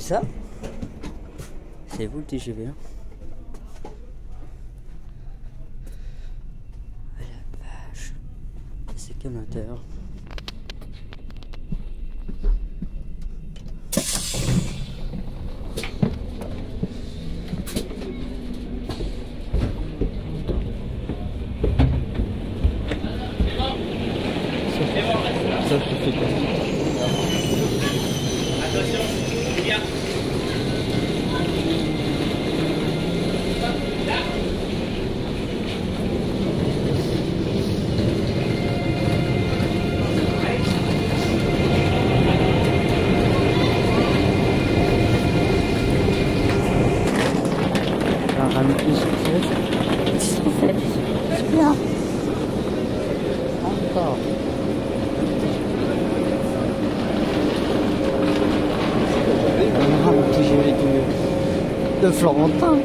ça? C'est vous le TGV, hein? Oh la vache. C'est quel moteur? Ça, je fais pas. Attention, bien. C'est bien. Encore. Le TGV de Florentin.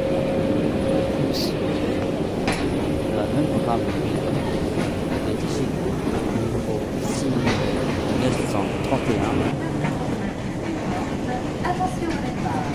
La même programme. Ici, numéro 6931. Attention au départ.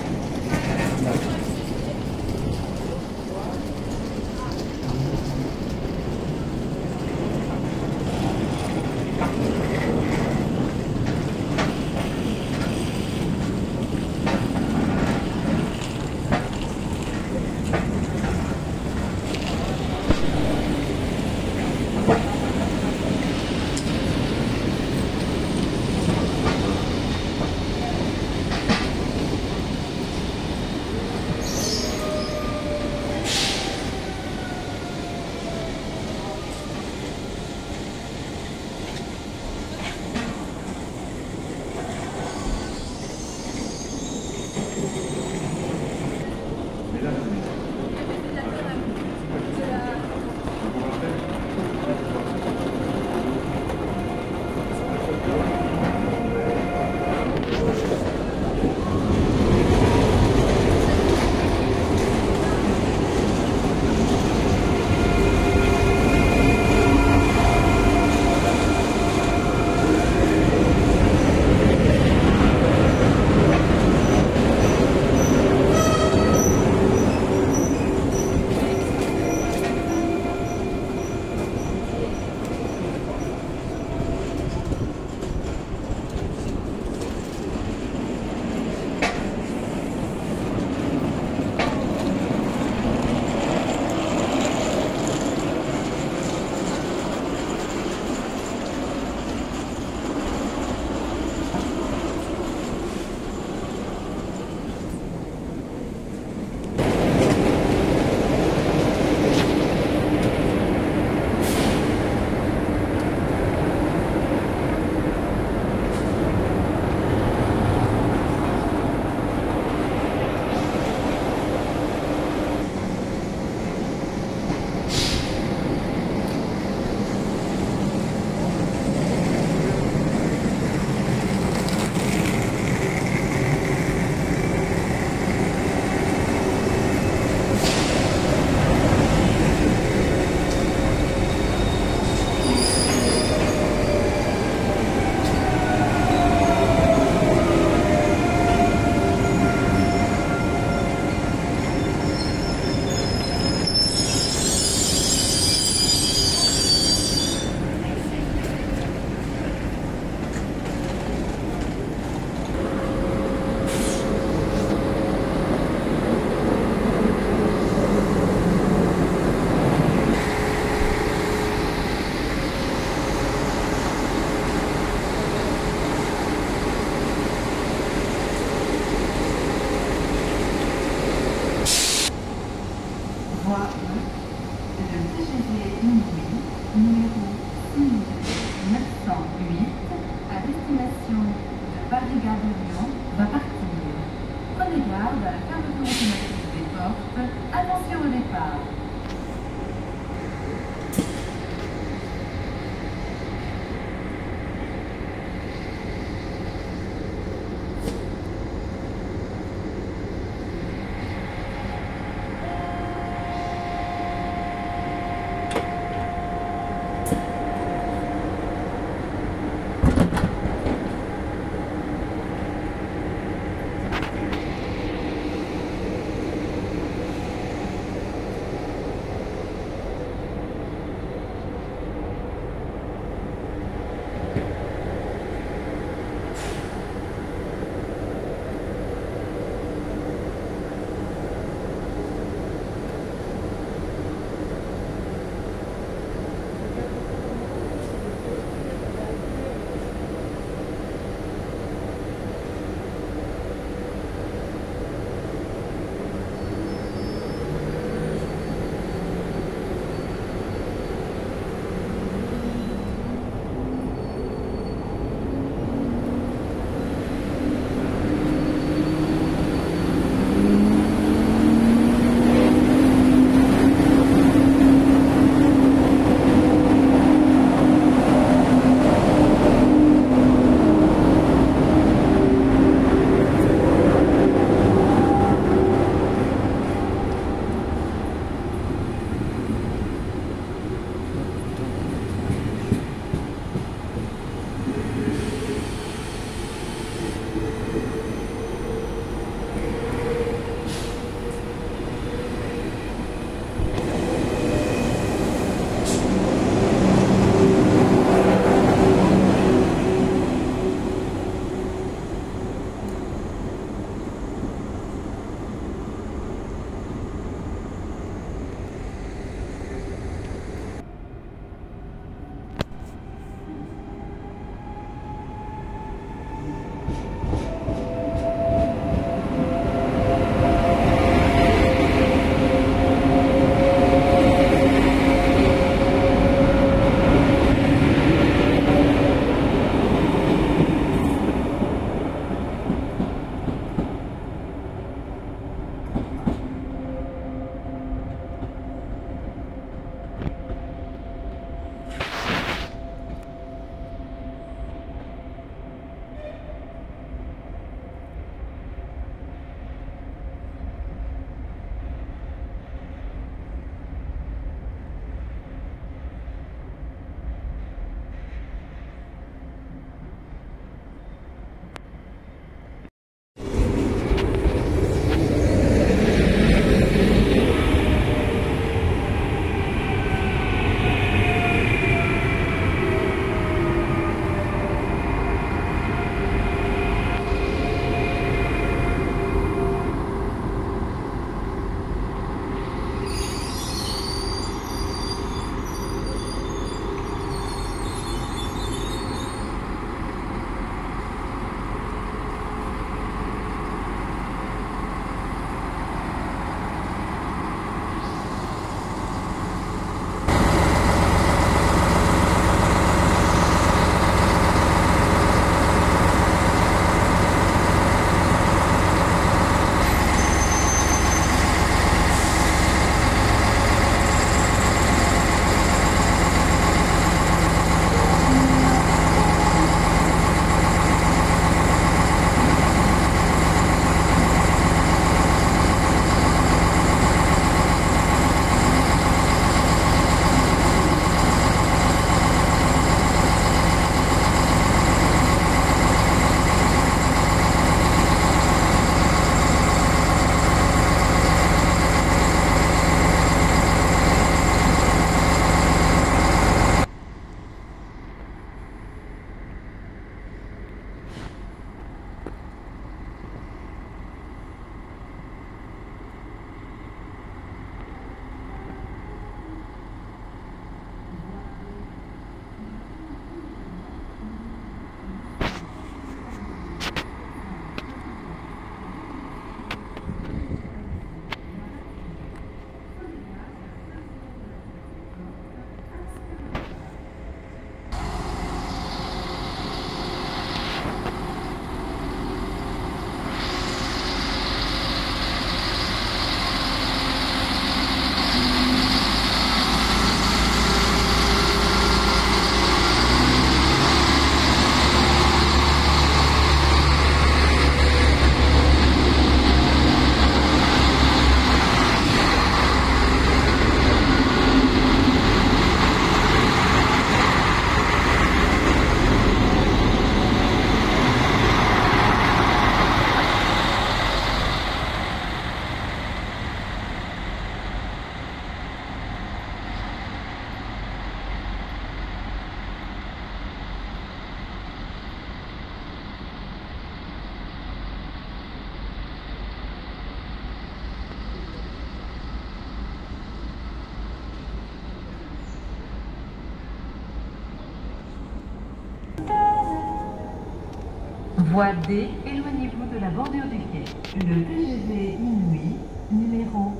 Voie D, éloignez-vous de la bordure du quai. Le TGV Inouï, numéro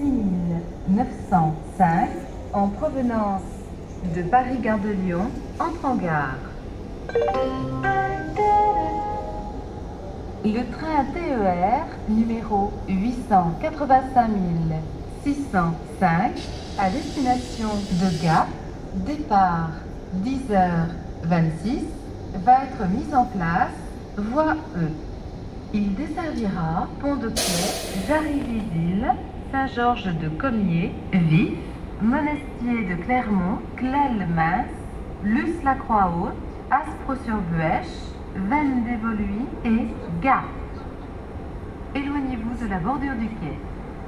6905, en provenance de Paris-Gare de Lyon, entre en gare. Le train TER, numéro 885605, à destination de Gap, départ 10h26, va être mis en place, voie E. Il desservira Pont-de-Claix, Jarry-Vizille, Saint-Georges de Comiers, Vif, Monestier de Clermont, Clel-Mince, Luce-la-Croix-Haute, Aspro-sur-Buèche, Vennes d'Évoluy et Gap. Éloignez-vous de la bordure du quai.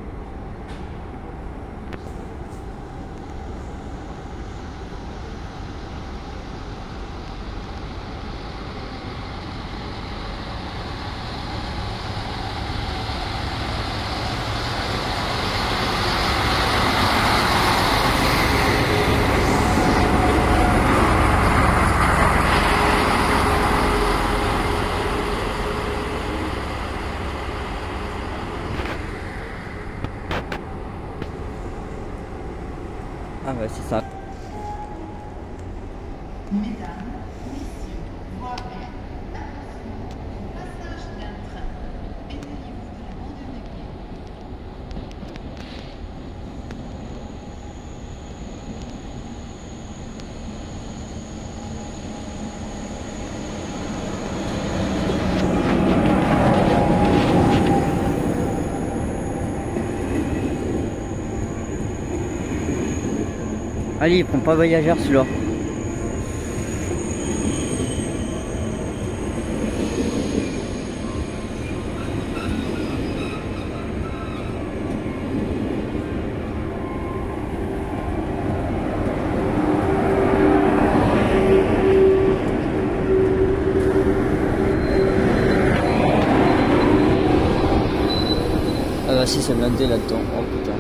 Ah ouais, c'est ça. Mesdames, messieurs, voie R, passage d'un train. Éloignez-vous de la bordure du quai. Allez, il prend pas voyageur celui-là. Ah bah si, c'est blindé là-dedans. Oh putain.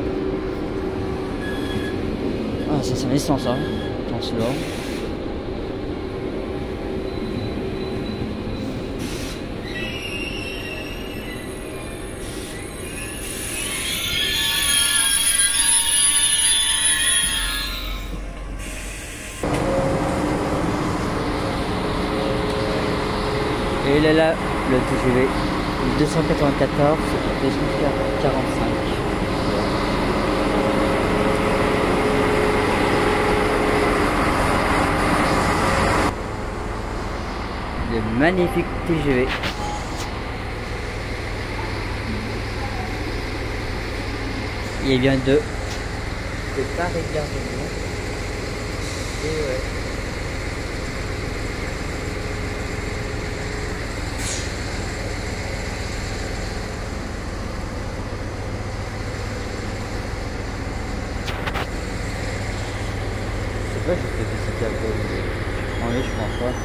Ah, ça c'est un essence, hein. Dans celui-là. Et il est là, le TGV 294, 245. Le magnifique TGV. Il vient de Paris-Gare de Lyon. Et ouais. Je sais pas, je fais des sites à quoi. En vrai, je pense pas.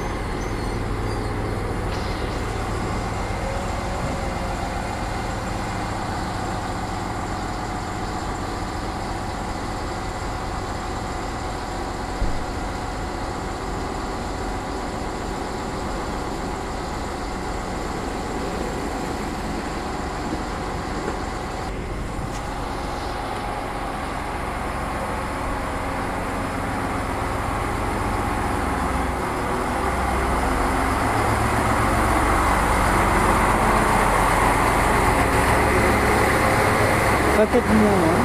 Pas peut-être moins, hein.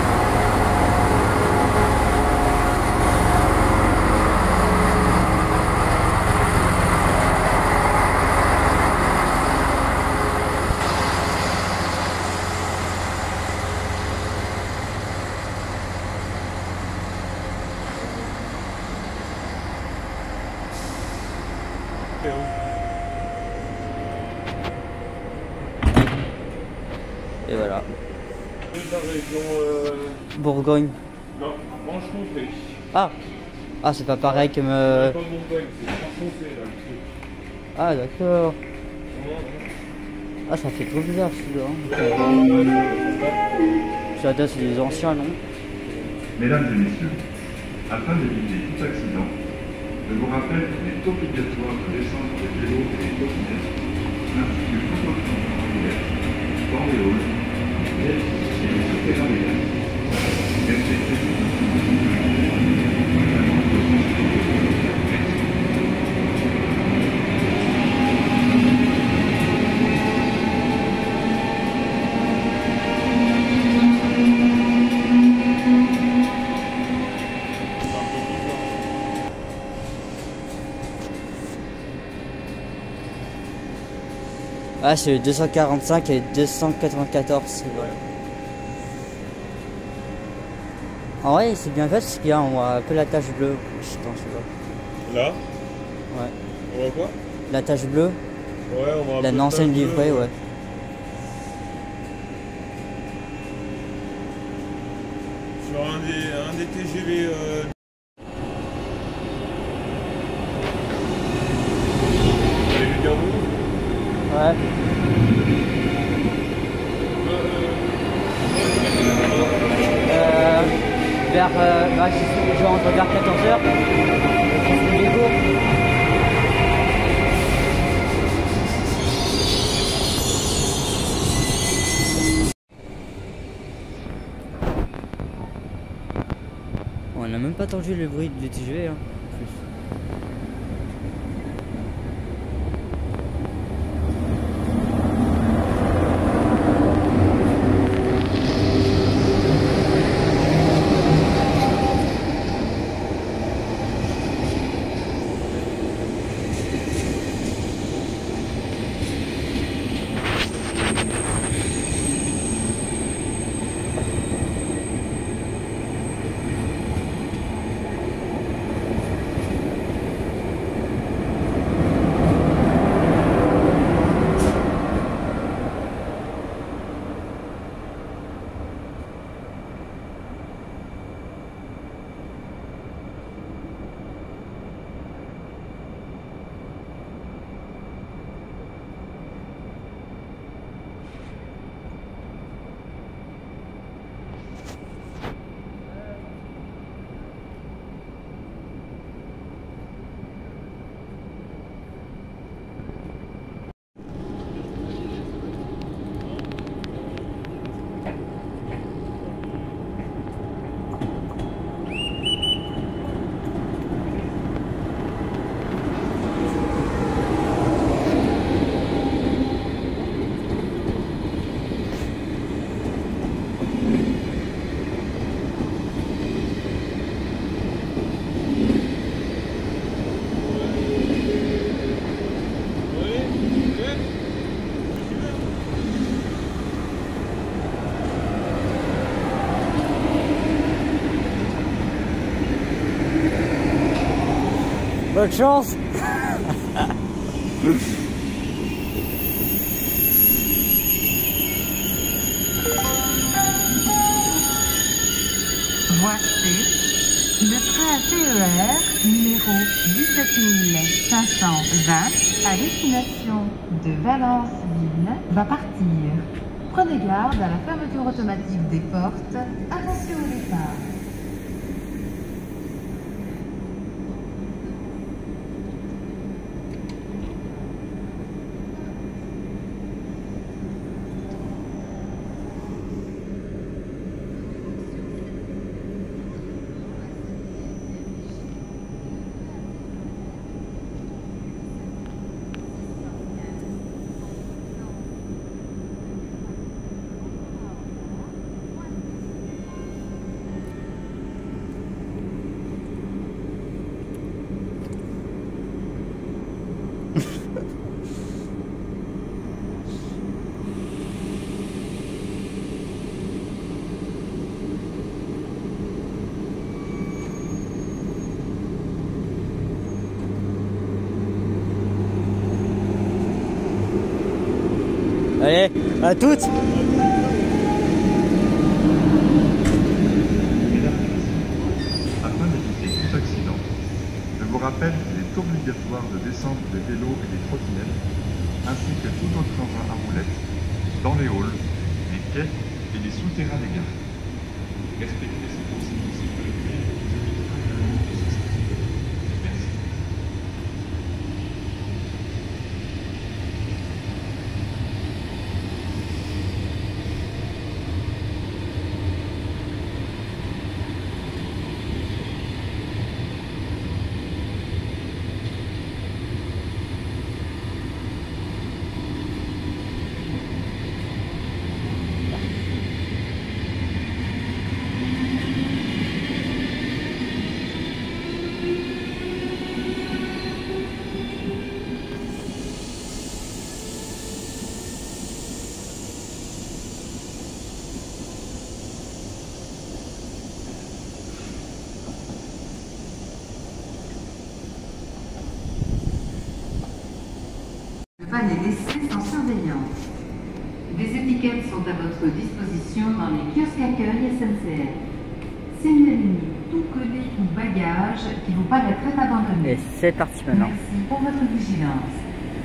Et voilà. La région Bourgogne. non, Franche-Comté. Ah, ah c'est pas pareil que C'est me... pas Bourgogne, c'est Franche-Comté là, le truc. Ah d'accord. Ouais. Ah ça fait trop bizarre celui-là. Ça doit c'est des anciens non? Mesdames et messieurs, afin d'éviter tout accident, Je vous rappelle qu'il est obligatoire de descendre des vélos et des trottinettes, ainsi que tout autre transport dans les halls, les quais et les souterrains des gares. Respectez tout le Ah, c'est le 245 et 294, c'est vrai. En vrai, c'est bien fait parce qu'il y a on voit un peu la tache bleue. Je pense, Là ouais. On voit quoi? La tache bleue, Ouais, on voit un peu de l'ancienne tache bleue, livrée, ouais. Sur un des TGV. Vous avez vu dire vous? Ouais. Vers, je rentre vers 14h. On n'a même pas entendu le bruit du TGV, hein, en plus. Bonne chance. Voie C, le train TER numéro 17520 à destination de Valence-Ville va partir. Prenez garde à la fermeture automatique des portes. Attention au départ. Allez, à toutes. Mesdames et messieurs, afin d'éviter tout accident, je vous rappelle qu'il est obligatoire de descendre des vélos et des trottinettes, ainsi que tout autre engin à roulettes, dans les halls, les quais et les souterrains des gares. Respectez ces consignes de sécurité et vous éviterez le moment de ce. Merci. est laissé sans surveillance. Des étiquettes sont à votre disposition dans les kiosques accueil SNCF. Signalez-nous tout colis ou bagage qui vous paraîtrait abandonné. Et c'est parti maintenant. Merci pour votre vigilance.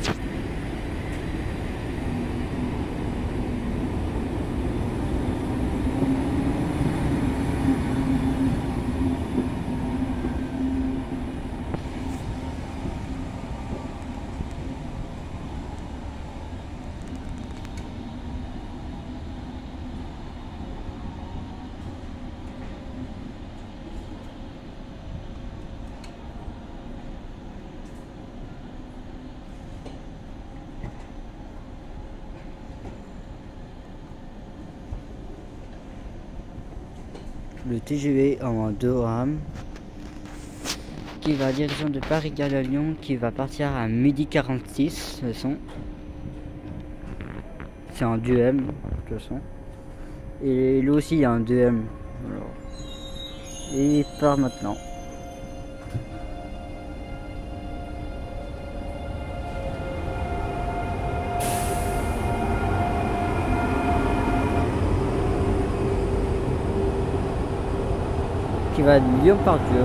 Le TGV en 2 rames qui va à direction de Paris-Gare de Lyon, qui va partir à 12h46 de son. C'est un 2M de toute façon. Et lui aussi il y a un 2M. Alors, et il part maintenant. Qui va de Lyon-Part-Dieu.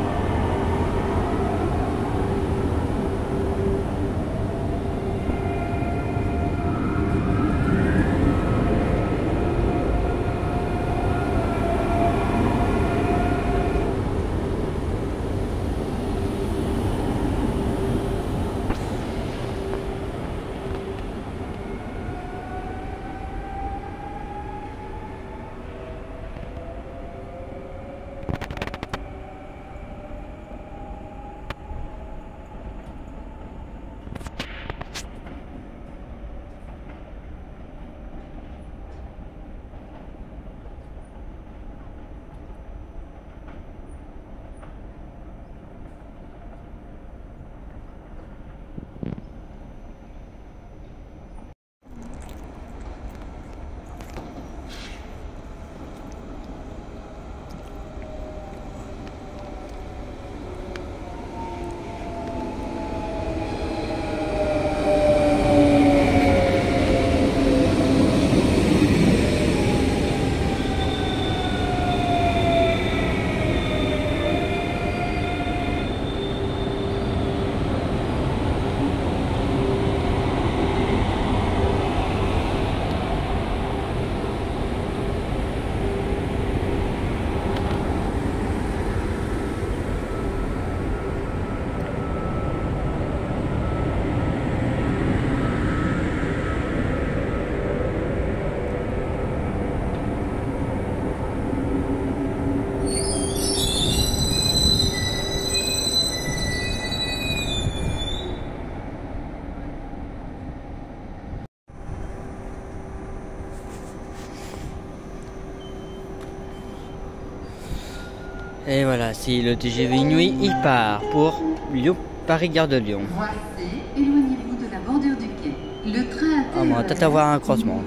Et voilà, si le TGV Nuit, il part pour Lyon, Paris-Gare de Lyon. Voici, éloignez-vous de la bordure du quai. Le train Ah, on va peut-être avoir un croisement.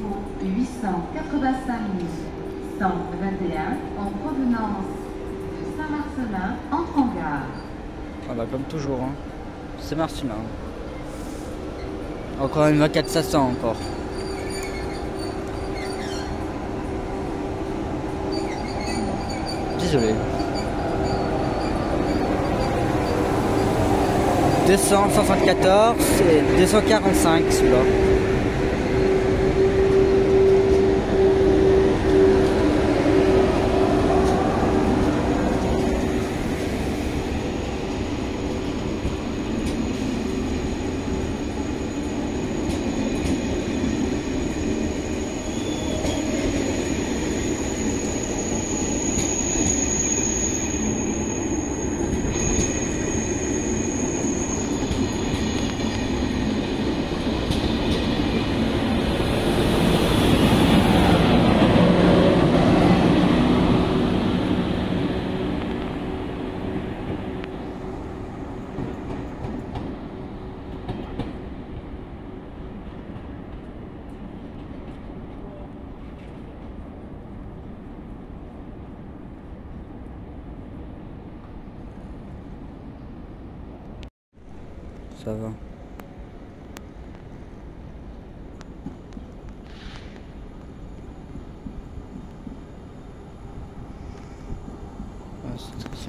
885 121 en provenance de Saint-Marcelin entre en gare. Ah bah comme toujours, hein. C'est Marcelin. Encore une 24 500 encore. Désolé. 274 et 245 celui-là. Ça va. destination.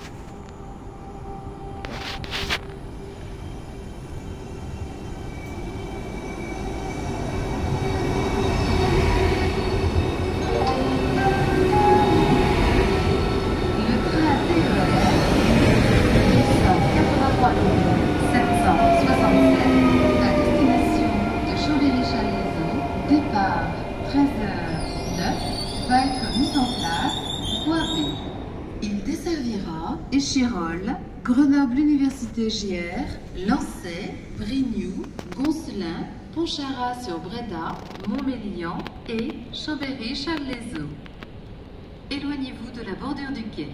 Échirolles, Grenoble Université JR, Lancey, Brignoux, Goncelin, Pontcharrat-sur-Bréda, Montmélian et Chambéry-Charles-les-Eaux. Éloignez-vous de la bordure du quai.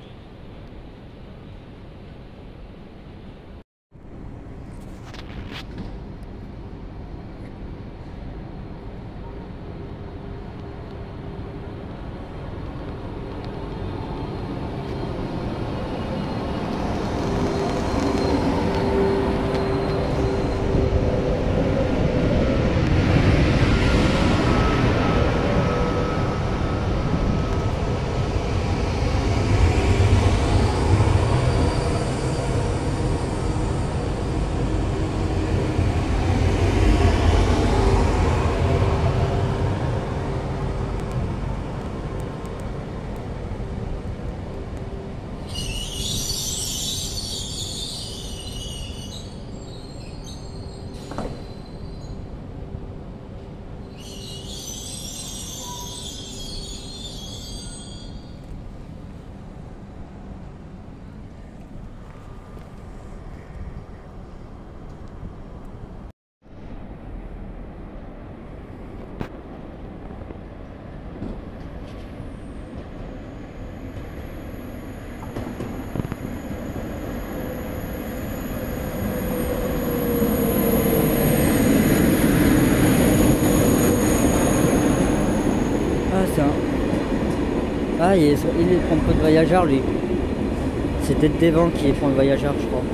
Ah, il prend peu de voyageurs, lui. C'est peut-être des vents qui prend le voyageur, je crois.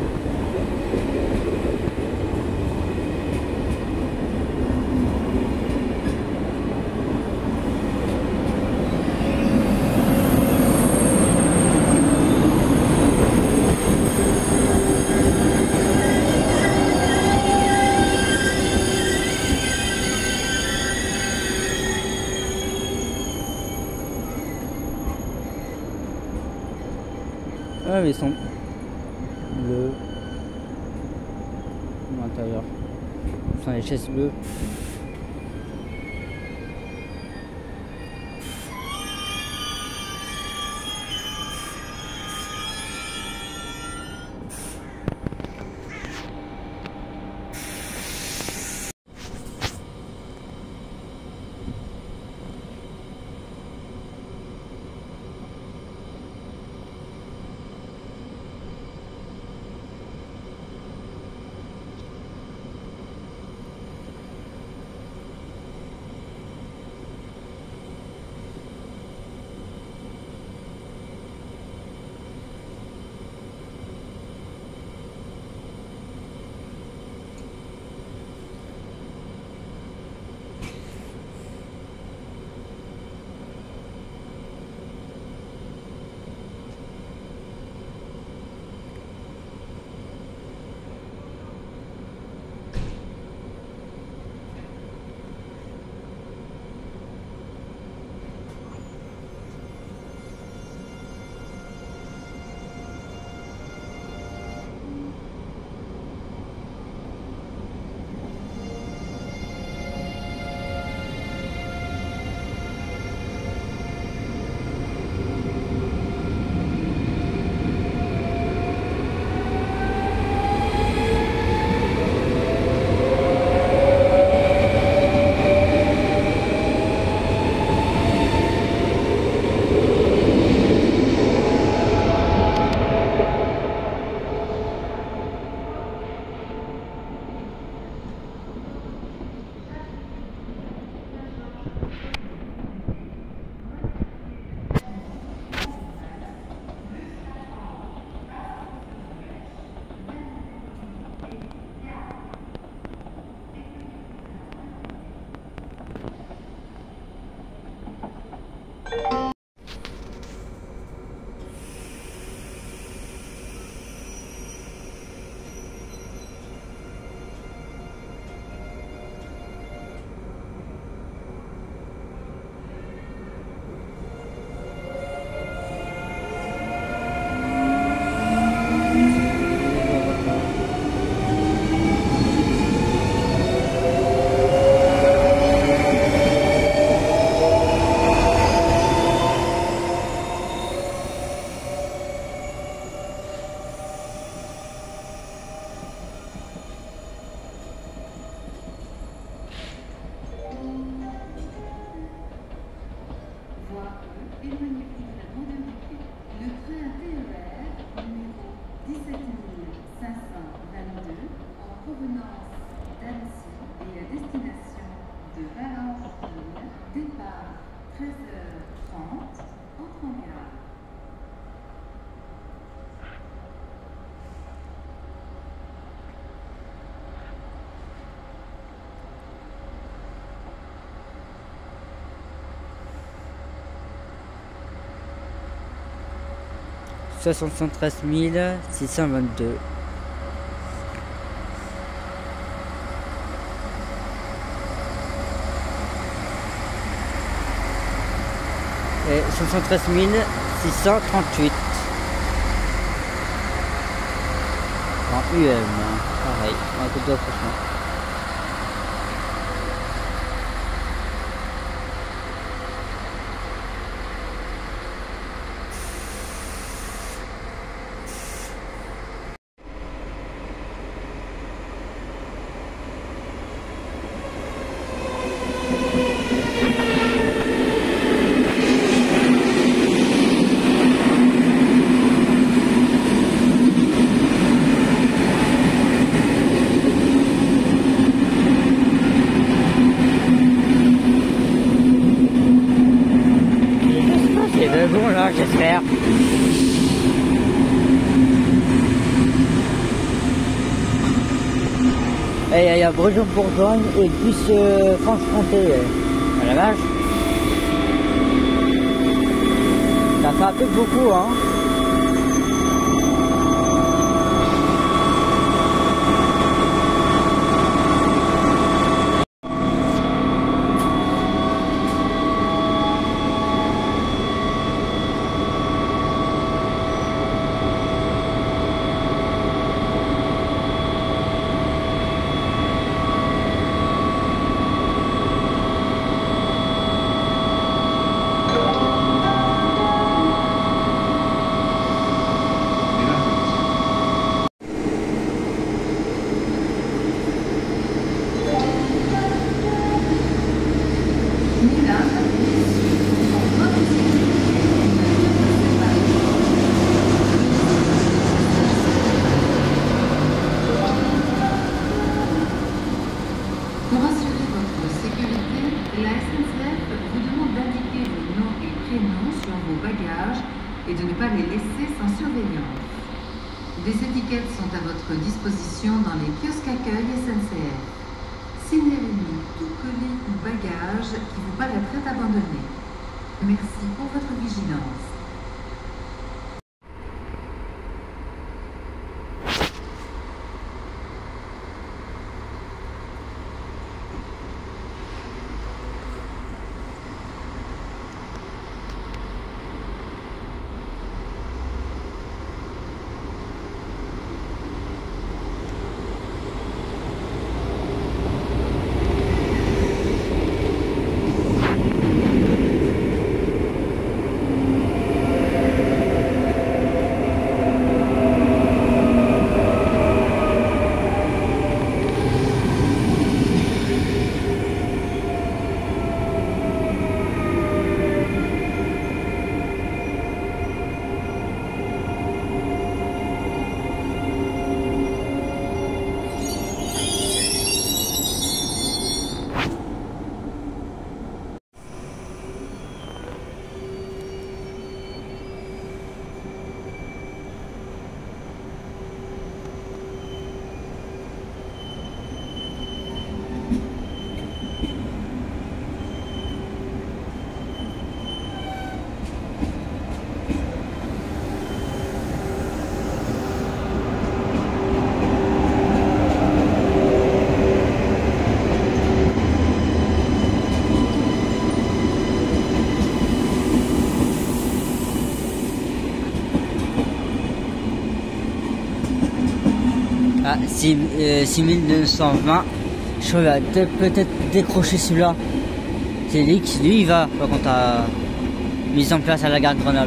Ah, mais ils sont bleus à l'intérieur. Ce sont les chaises bleues. 73 622. Et 73 638 en UM, pareil, un coup de franchement. Bon là, j'espère. Et il y a Brejon-Bourgogne et plus Franche-Comté. À la vache. Ça fait un peu beaucoup, hein. Pour assurer votre sécurité, la SNCF vous demande d'indiquer vos noms et prénoms sur vos bagages et de ne pas les laisser sans surveillance. Des étiquettes sont à votre disposition dans les kiosques accueil SNCF. Signalez-nous tout colis ou bagage qui vous paraîtrait abandonné. Merci pour votre vigilance. Ah, 6220. Je vais peut-être décrocher celui-là. C'est lui, il va par contre à mise en place à la gare de Grenoble.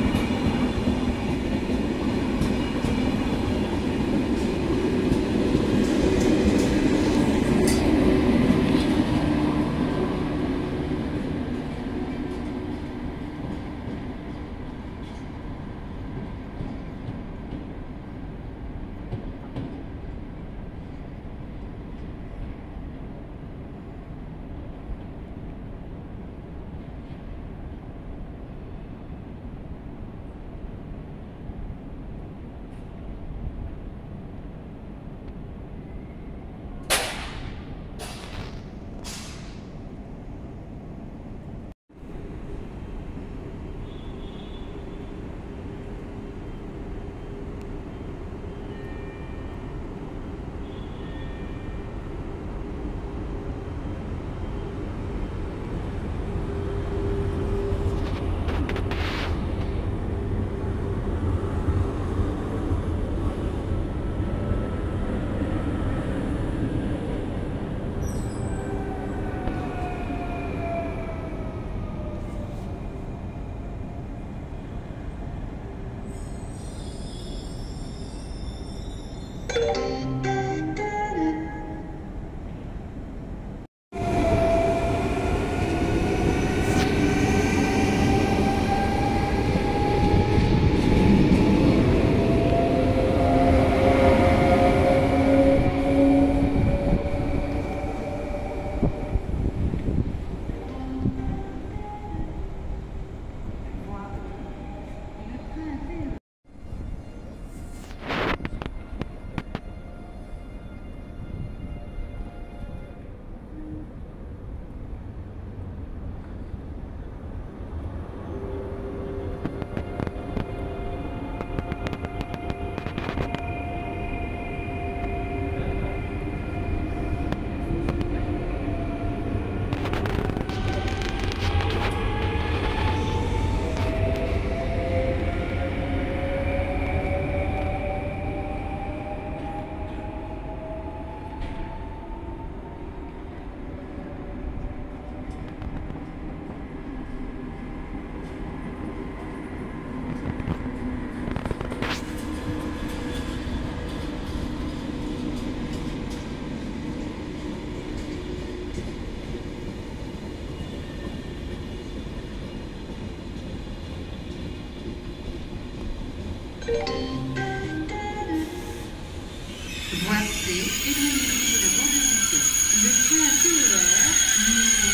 Voie C, élimination de bordalité. Le train TER numéro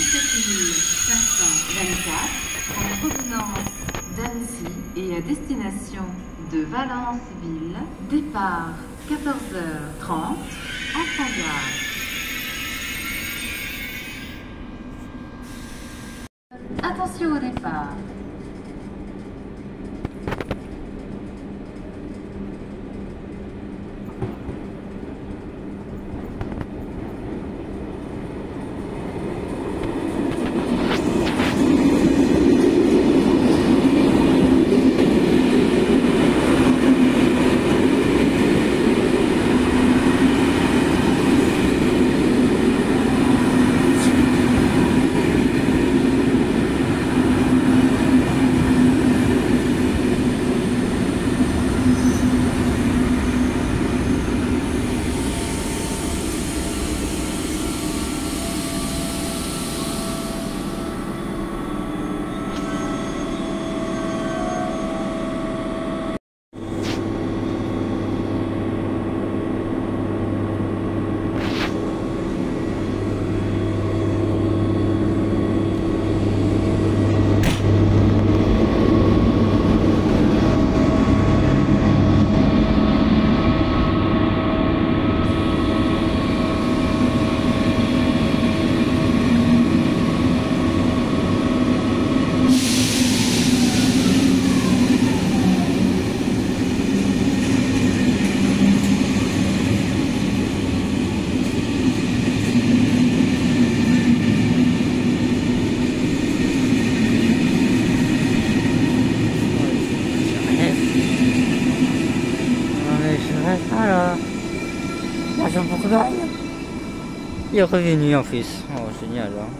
17524 en provenance d'Annecy et à destination de Valence-Ville, départ 14h30, entrée en gare. Attention au départ. Alors, l'argent pour rien. Il est revenu en plus. Oh, génial. Hein.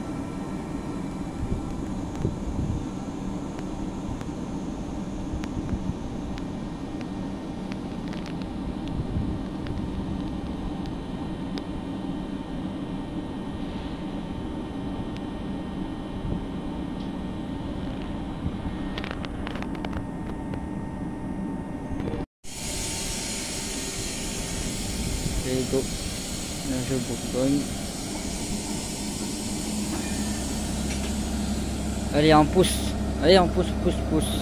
Go. Là, je bourgogne. Allez, on pousse. Allez, on pousse, pousse, pousse.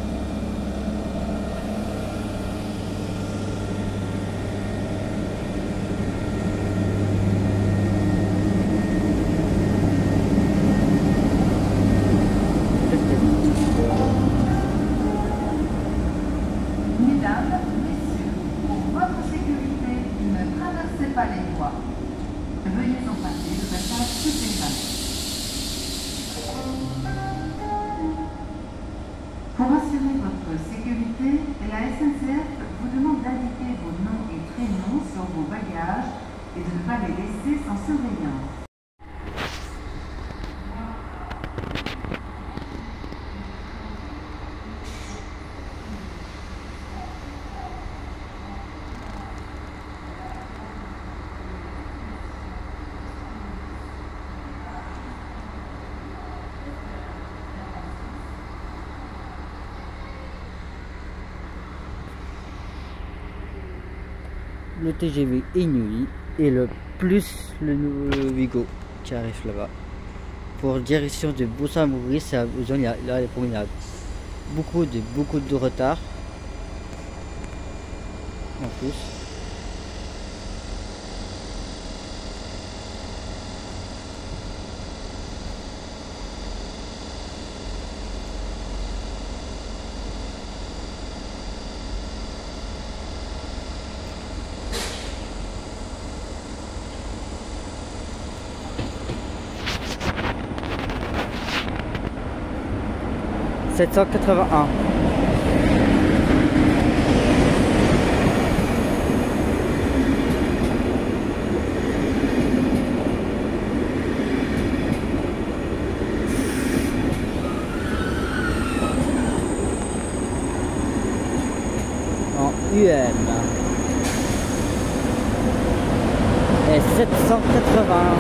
Mesdames, messieurs, pour votre sécurité, ne traversez pas les voies. Veuillez emprunter le passage souterrain. Pour assurer votre sécurité, la SNCF vous demande d'indiquer vos noms et prénoms sur vos bagages et de ne pas les laisser sans surveillance. Le TGV Inouï et le plus le nouveau Vigo qui arrive là-bas. Pour direction de Bourg-Saint-Maurice, là il y a beaucoup de retard. En plus. « 781 ». En UM. Et 781.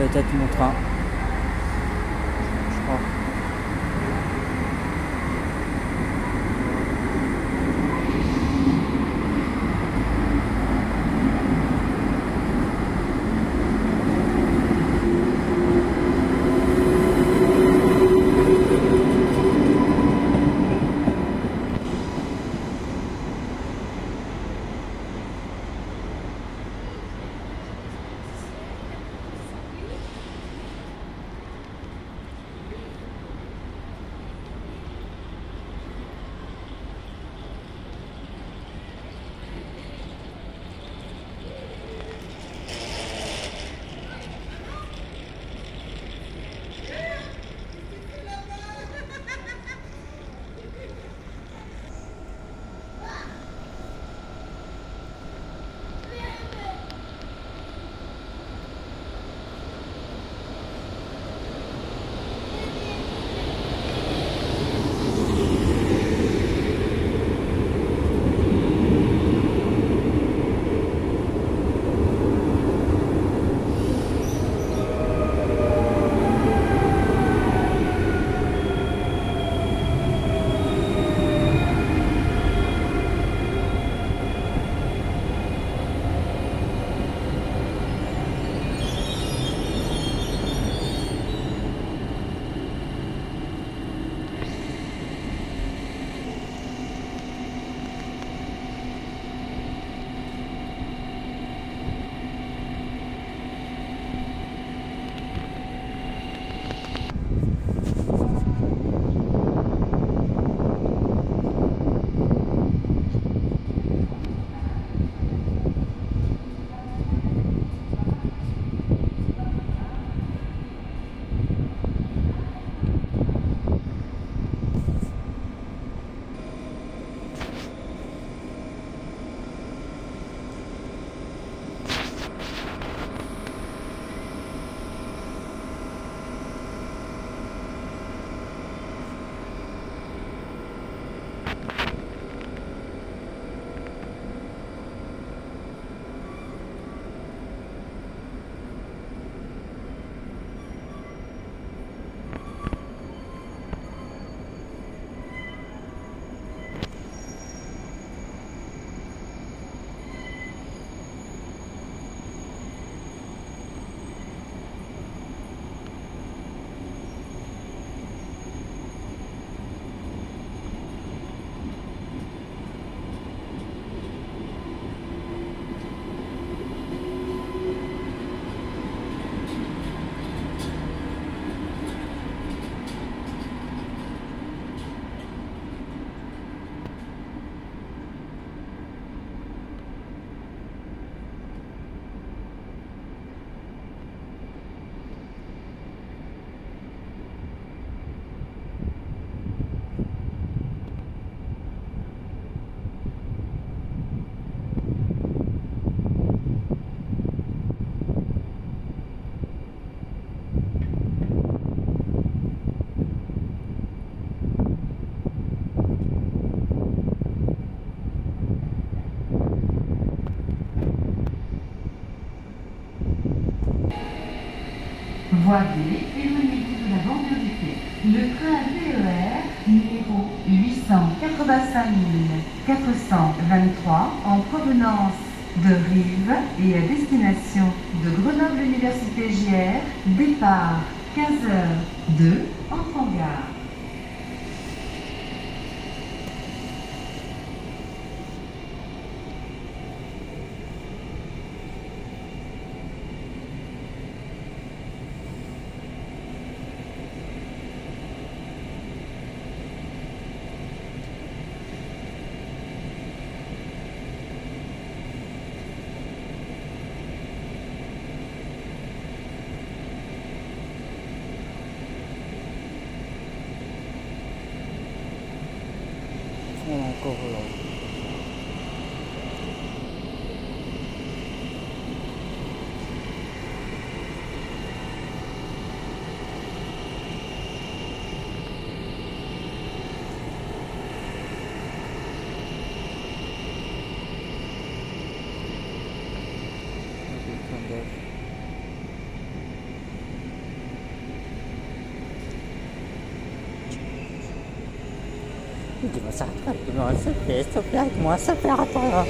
peut-être mon train. Je crois. Voie B, éloignez-vous de la bordure du quai. Le train TER numéro 885 423 en provenance de Rives et à destination de Grenoble Université JR, départ 15h02, Enfant Gare. Encore là. Il dit, bah, ça rattrape, s'il te plaît, avec moi, ça fait rapport.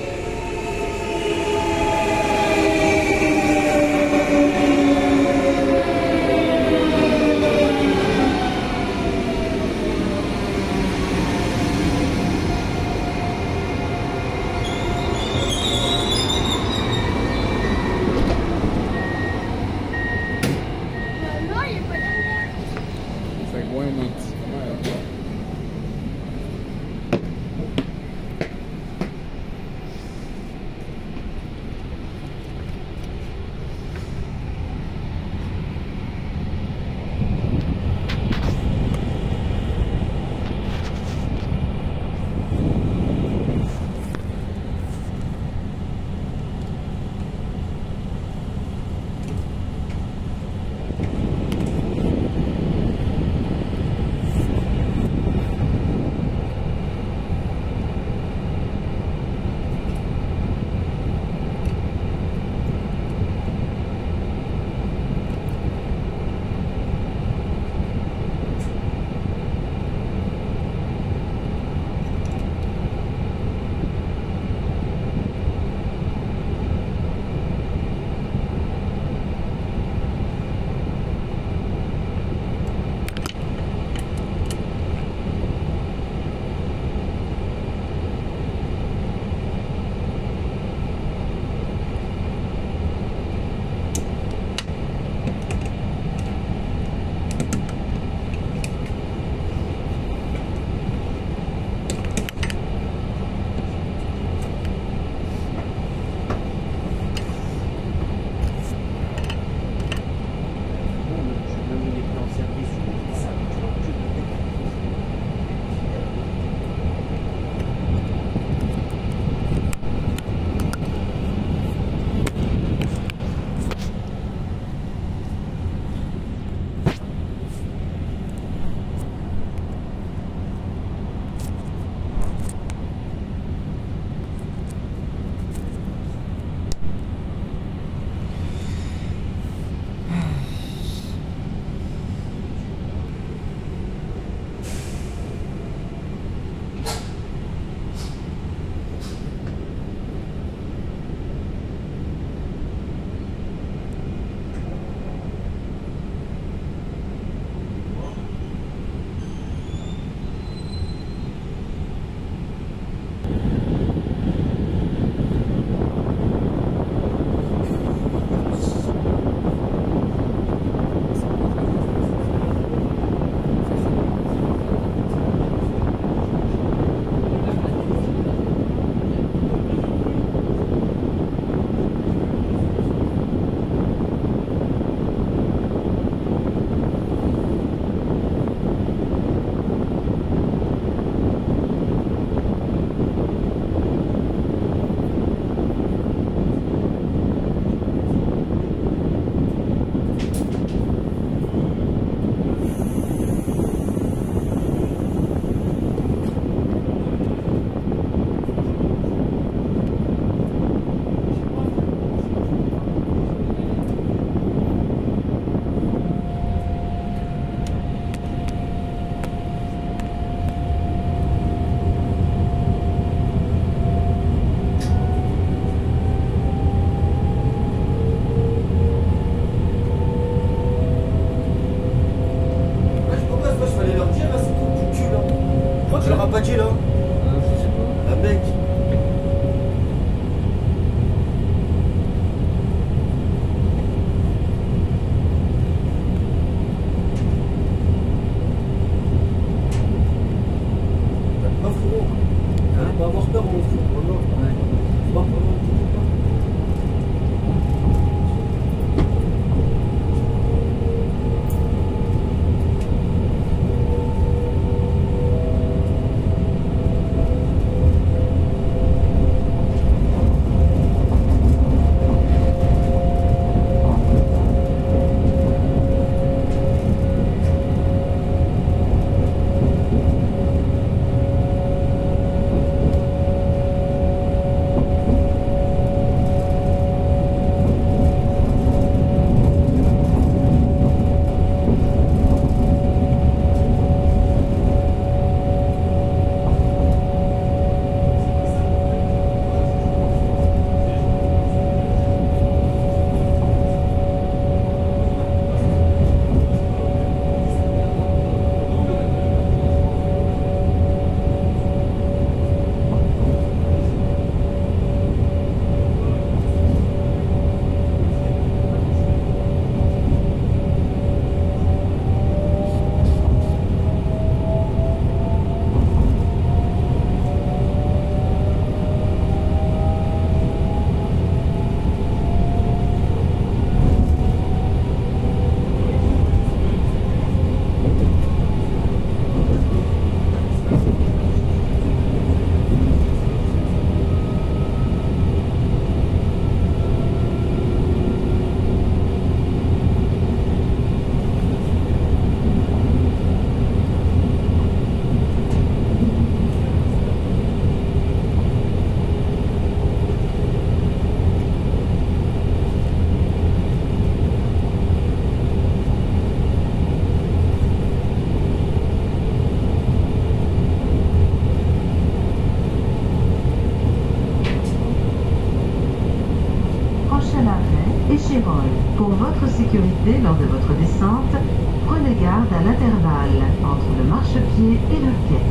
sécurité lors de votre descente, prenez garde à l'intervalle entre le marchepied et le quai.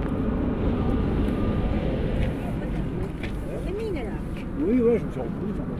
Oui, ouais, je me suis repris.